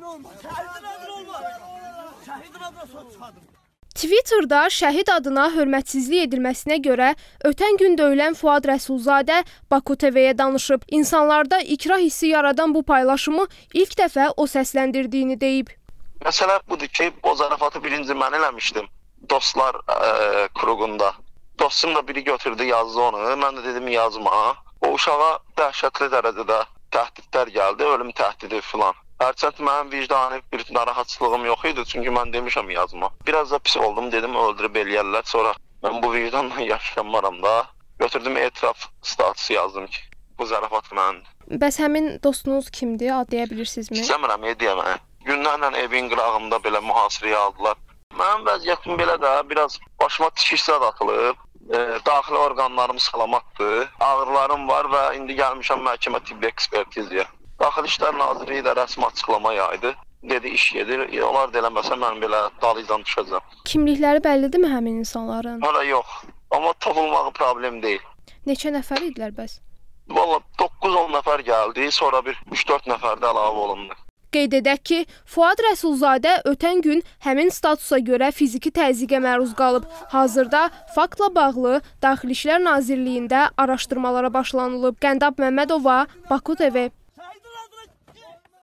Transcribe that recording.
Twitterda şəhid adına hörmətsizlik edilməsinə görə ötən gün döyülən Fuad Rəsulzadə Baku TV-yə danışıb. İnsanlarda ikrah hissi yaradan bu paylaşımı ilk dəfə o səsləndirdiyini deyib. Məsələ budur ki, o zarafatı birinci mən eləmişdim dostlar kruqunda. Dostum da biri götürdü, yazdı onu. Mən də dedim yazma. O uşağa dəhşətli dərəcədə təhdidlər gəldi, ölüm təhdidi filan. Hərçənd mənim vicdani bir narahatçılığım yox idi, çünki mən demişəm yazma. Biraz da pis oldum, dedim öldürüb eləyərlər. Sonra mən bu vicdanla yaşamaram da. Götürdüm etiraf statusu yazdım ki, bu zarafat mənimdir. Bəs həmin dostunuz kimdir? Ad deyə bilirsinizmi? İstəmirəm, deyəmə. Günlərlə evin qırağında belə mühasirəyə aldılar. Mənim vəziyyətim belə də biraz başıma tikiş zad atılıb. Daxili orqanlarım salamatdır. Ağrılarım var və indi gəlmişəm məhkəmə tibbi ekspertizaya. Daxili İşlər Nazirliyi də rəsmi açıqlama yaydı. Dedi iş gedir. Onlar da eləməsə mən belə dalıcan düşəcəm. Kimlikləri bəllidirmi həmin insanların? Hələ yox. Amma tapılmağı problem deyil. Neçə nəfər idilər bəs? Valla 9-10 nəfər gəldi, sonra bir 3-4 nəfər də əlavə olundu. Qeyd edək ki, Fuad Rəsulzadə ötən gün həmin statusa görə fiziki təzyiqə məruz qalıb. Hazırda faktla bağlı Daxili İşlər Nazirliyində araşdırmalara başlanılıb. Qəndab Məmmədova, Baku TV.